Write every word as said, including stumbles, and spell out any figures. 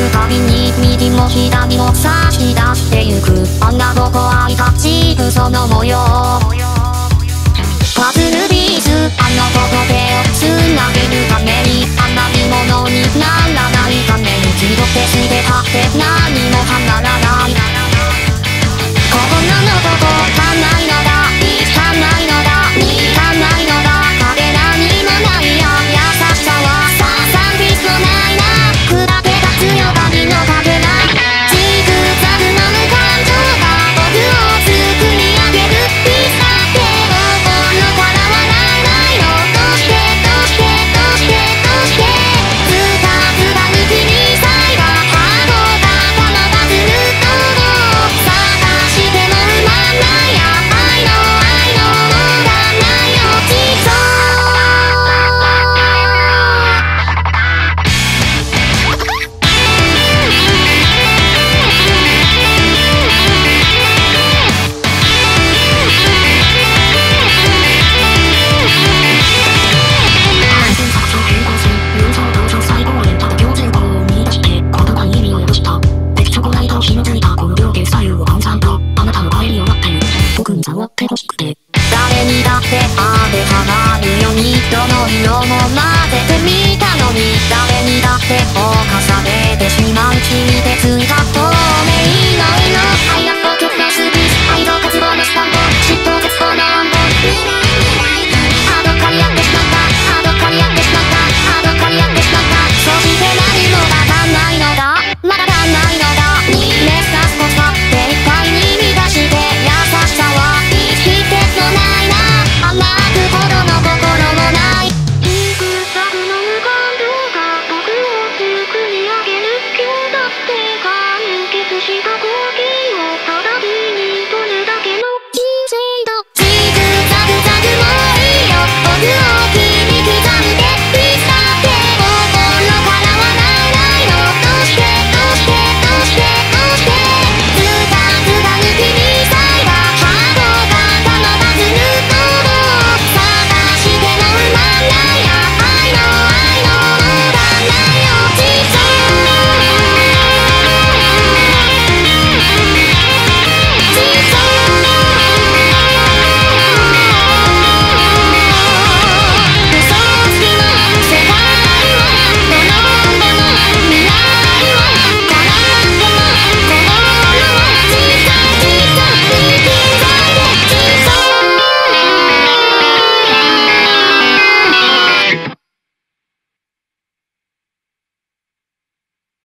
るたびに右も左も差し出してゆくあんなどこアイタッチその模様パズルビーズあの子と手をつなげるためにあんなにものにならないために気を消してたってな